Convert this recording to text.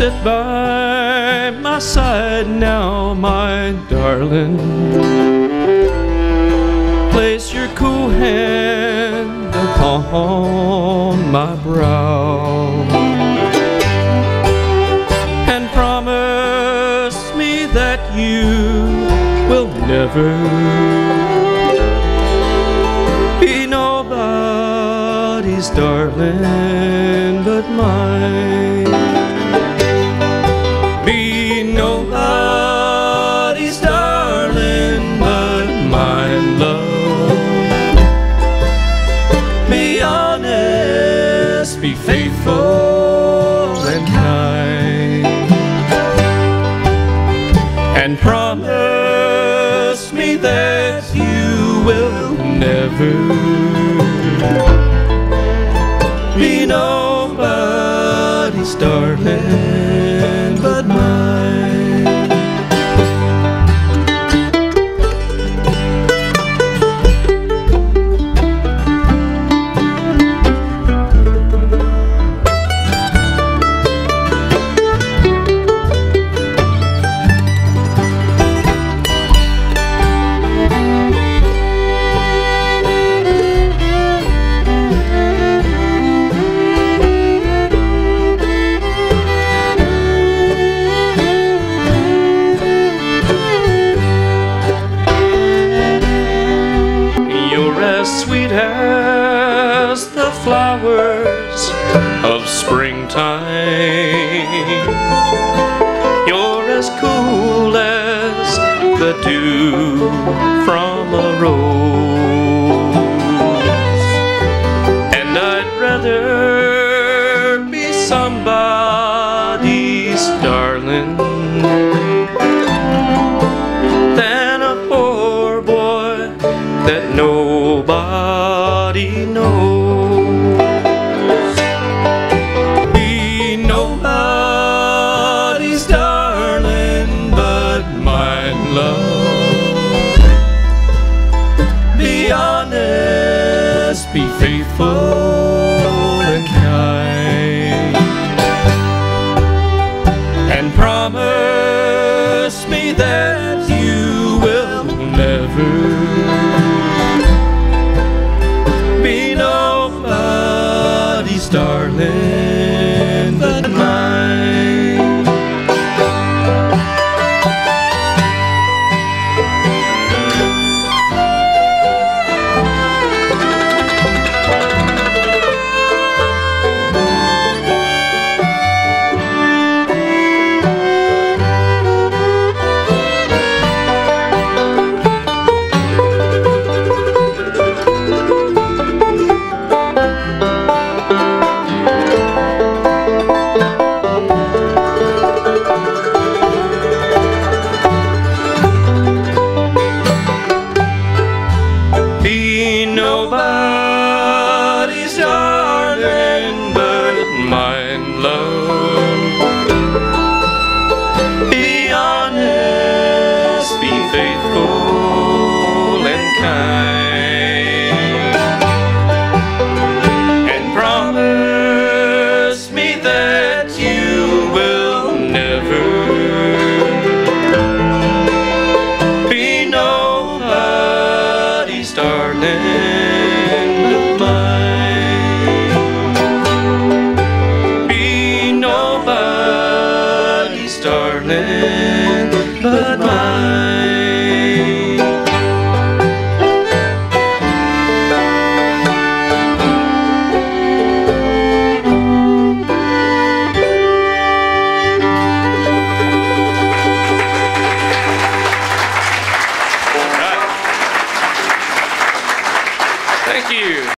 sit by my side now, my darling. Place your cool hand upon my brow and promise me that you will never be nobody's darling but mine. Be nobody's darling but mine, love. Be honest, be faithful and kind, and promise me that you will never be nobody's darling but mine. Sweet as the flowers of springtime, you're as cool as the dew from a rose, and I'd rather be somebody's darling than a poor boy that nobody knows. Be nobody's darling but mine, love. Be honest, be faithful and kind, and promise me that you will never darling but mine. Be nobody's darling but mine, love. Be honest, be faithful and kind, and promise me that you will never be nobody's darling but mine. Be nobody's darling